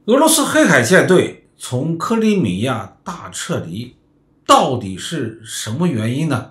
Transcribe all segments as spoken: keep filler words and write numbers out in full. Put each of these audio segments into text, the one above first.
俄罗斯黑海舰队从克里米亚大撤离，到底是什么原因呢？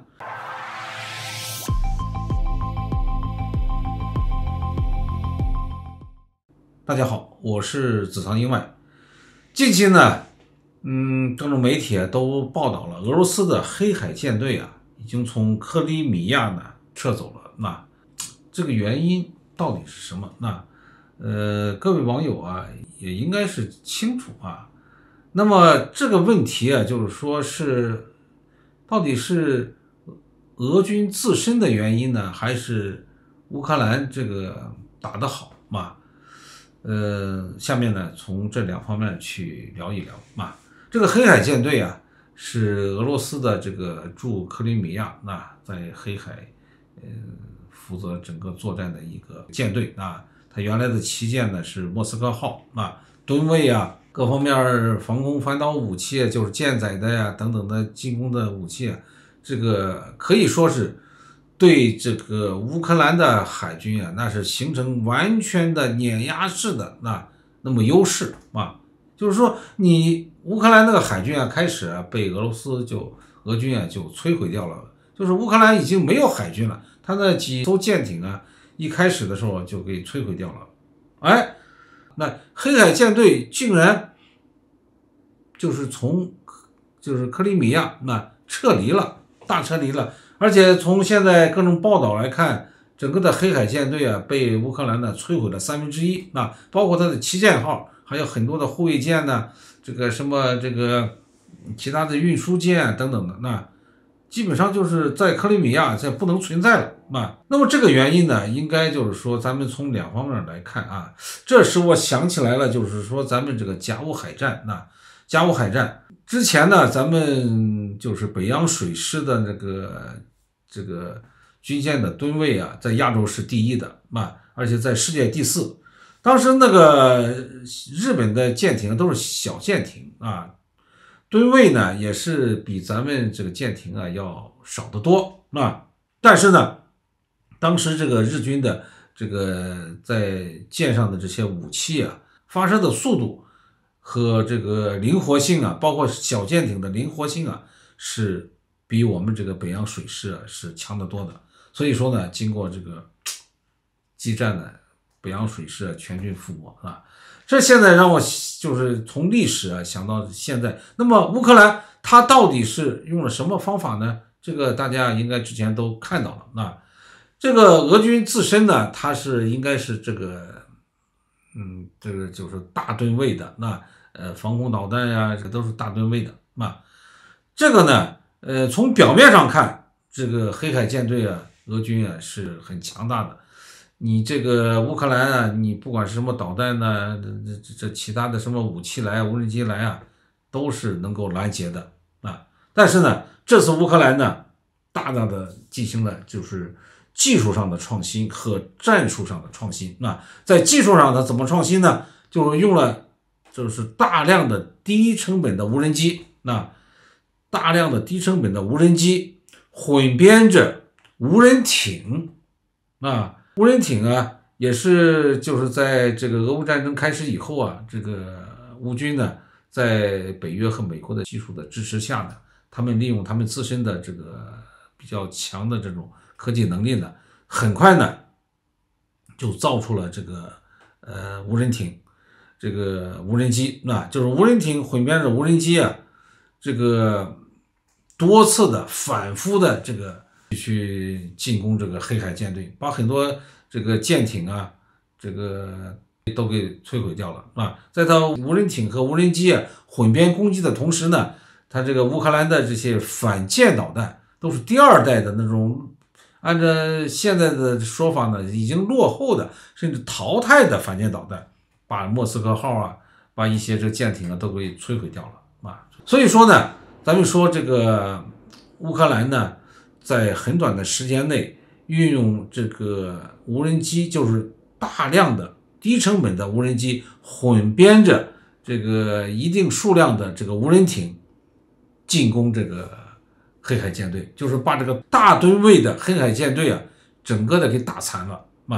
大家好，我是子藏英外。近期呢，嗯，各种媒体都报道了，俄罗斯的黑海舰队啊，已经从克里米亚呢撤走了。那这个原因到底是什么？那呃，各位网友啊，也应该是清楚啊。那么这个问题啊，就是说是到底是俄军自身的原因呢，还是乌克兰这个打得好嘛？呃，下面呢，从这两方面去聊一聊嘛。这个黑海舰队啊，是俄罗斯的这个驻克里米亚那在黑海呃负责整个作战的一个舰队啊。它原来的旗舰呢是莫斯科号啊，吨位啊，各方面防空反导武器，就是舰载的呀等等的进攻的武器啊，这个可以说是对这个乌克兰的海军啊，那是形成完全的碾压式的那那么优势啊。就是说，你乌克兰那个海军啊，开始啊被俄罗斯就俄军啊就摧毁掉了，就是乌克兰已经没有海军了，它那几艘舰艇啊，一开始的时候就给摧毁掉了。哎，那黑海舰队竟然就是从就是克里米亚那撤离了，大撤离了。而且从现在各种报道来看，整个的黑海舰队啊被乌克兰呢摧毁了三分之一，那包括它的旗舰号，还有很多的护卫舰呢，这个什么这个其他的运输舰等等的，那基本上就是在克里米亚这不能存在了啊。那么这个原因呢，应该就是说咱们从两方面来看啊。这使我想起来了，就是说咱们这个甲午海战，那甲午海战之前呢，咱们就是北洋水师的那个这个军舰的吨位啊，在亚洲是第一的啊，而且在世界第四。当时那个日本的舰艇都是小舰艇啊，吨位呢也是比咱们这个舰艇啊要少得多啊。但是呢，当时这个日军的这个在舰上的这些武器啊，发射的速度和这个灵活性啊，包括小舰艇的灵活性啊，是比我们这个北洋水师啊是强得多的。所以说呢，经过这个激战呢，北洋水师啊全军覆没啊。这现在让我就是从历史啊想到现在。那么乌克兰它到底是用了什么方法呢？这个大家应该之前都看到了啊。这个俄军自身呢，它是应该是这个嗯，这个就是大吨位的，那呃防空导弹呀，这个都是大吨位的啊。这个呢，呃，从表面上看，这个黑海舰队啊，俄军啊是很强大的。你这个乌克兰啊，你不管是什么导弹呢，这这这其他的什么武器来啊，无人机来啊，都是能够拦截的啊。但是呢，这次乌克兰呢，大大的进行了就是技术上的创新和战术上的创新。那在技术上它怎么创新呢？就是用了就是大量的低成本的无人机，那大量的低成本的无人机混编着无人艇啊。无人艇啊，也是就是在这个俄乌战争开始以后啊，这个乌军呢，在北约和美国的技术的支持下呢，他们利用他们自身的这个比较强的这种科技能力呢，很快呢就造出了这个呃无人艇，这个无人机，那就是无人艇混编着无人机啊，这个多次的反复的这个去进攻这个黑海舰队，把很多这个舰艇啊，这个都给摧毁掉了啊。在它无人艇和无人机啊混编攻击的同时呢，它这个乌克兰的这些反舰导弹都是第二代的那种，按照现在的说法呢，已经落后的甚至淘汰的反舰导弹，把莫斯科号啊，把一些这舰艇啊都给摧毁掉了啊。所以说呢，咱们说这个乌克兰呢，在很短的时间内运用这个无人机，就是大量的低成本的无人机混编着这个一定数量的这个无人艇进攻这个黑海舰队，就是把这个大吨位的黑海舰队啊整个的给打残了啊。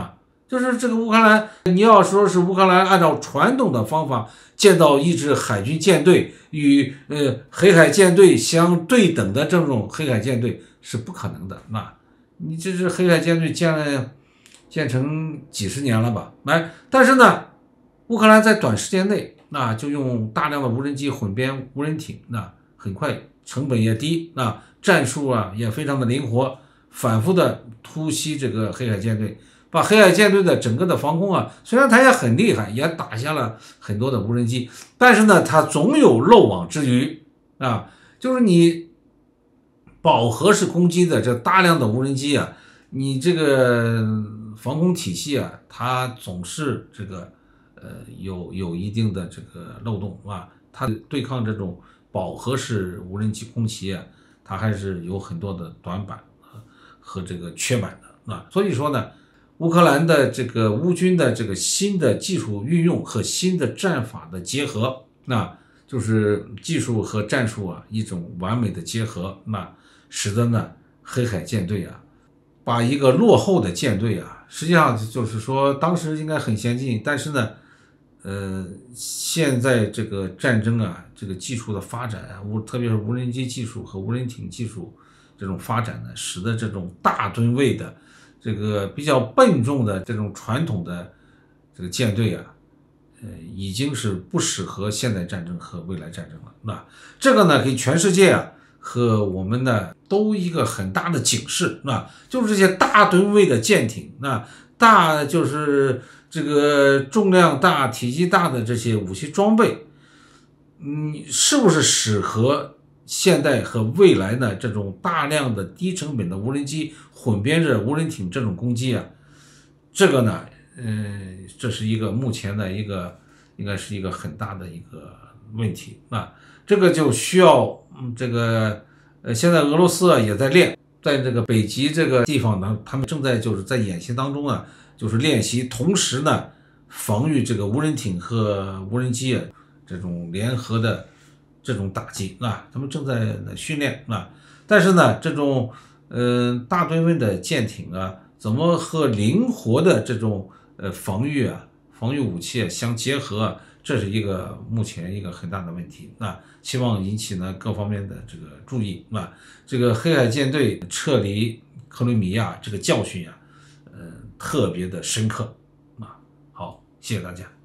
就是这个乌克兰，你要说是乌克兰按照传统的方法建造一支海军舰队，与呃黑海舰队相对等的这种黑海舰队是不可能的。那你这是黑海舰队建了建成几十年了吧？来，但是呢，乌克兰在短时间内，那就用大量的无人机混编无人艇，那很快成本也低，那战术啊也非常的灵活，反复的突袭这个黑海舰队。把黑海舰队的整个的防空啊，虽然它也很厉害，也打下了很多的无人机，但是呢，它总有漏网之鱼啊，就是你饱和式攻击的这大量的无人机啊，你这个防空体系啊，它总是这个呃有有一定的这个漏洞啊，它对抗这种饱和式无人机攻击啊，它还是有很多的短板和这个缺板的啊，所以说呢。乌克兰的这个乌军的这个新的技术运用和新的战法的结合，那就是技术和战术啊一种完美的结合，那使得呢黑海舰队啊，把一个落后的舰队啊，实际上就是说当时应该很先进，但是呢，呃，现在这个战争啊，这个技术的发展啊，无特别是无人机技术和无人艇技术这种发展呢，使得这种大吨位的。这个比较笨重的这种传统的这个舰队啊，呃，已经是不适合现代战争和未来战争了。那这个呢，给全世界啊和我们呢都一个很大的警示，那就是这些大吨位的舰艇，那大就是这个重量大、体积大的这些武器装备，嗯，是不是适合？现代和未来呢，这种大量的低成本的无人机混编着无人艇这种攻击啊，这个呢，嗯，这是一个目前的一个应该是一个很大的一个问题啊，这个就需要嗯这个呃，现在俄罗斯啊也在练，在这个北极这个地方呢，他们正在就是在演习当中啊，就是练习，同时呢防御这个无人艇和无人机啊这种联合的。这种打击啊，他们正在训练啊，但是呢，这种呃大吨位的舰艇啊，怎么和灵活的这种呃防御啊、防御武器啊相结合啊，这是一个目前一个很大的问题啊，希望引起呢各方面的这个注意啊。这个黑海舰队撤离克里米亚这个教训啊，呃特别的深刻啊。好，谢谢大家。